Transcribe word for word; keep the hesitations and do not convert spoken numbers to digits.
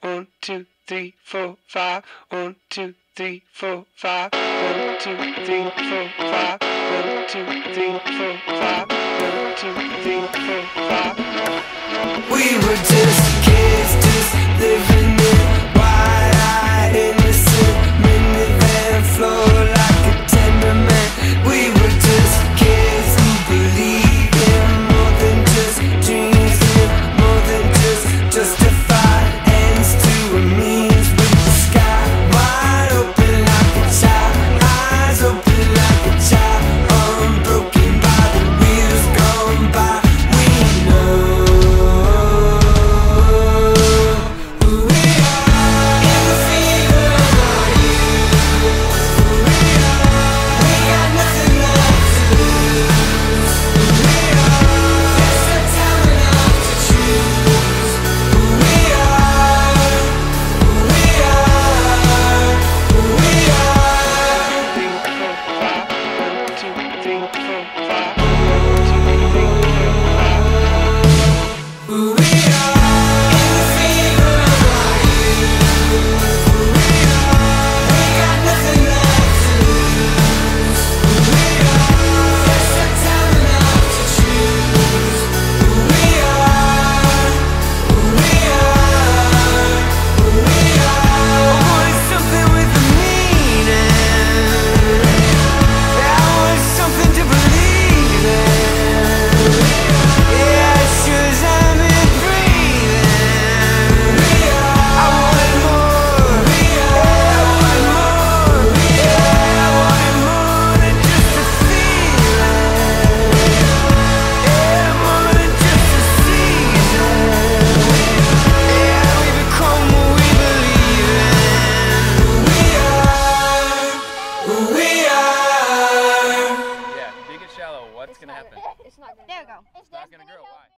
One, two, three, four, five. One, two, three, four, five. One, two, three, four, five. One, two, three, four, five. One, two, three, four, five. We were just kids, just living in wide-eyed innocent minivan flow like a tenement. We were just kids who believed in more than just dreams, in more than just justified ends to a means. With the sky wide open like a child, eyes open like a child, unbroken by the wheels gone by. We know What's gonna happen? It's not gonna. There we go. It's not gonna grow. Why?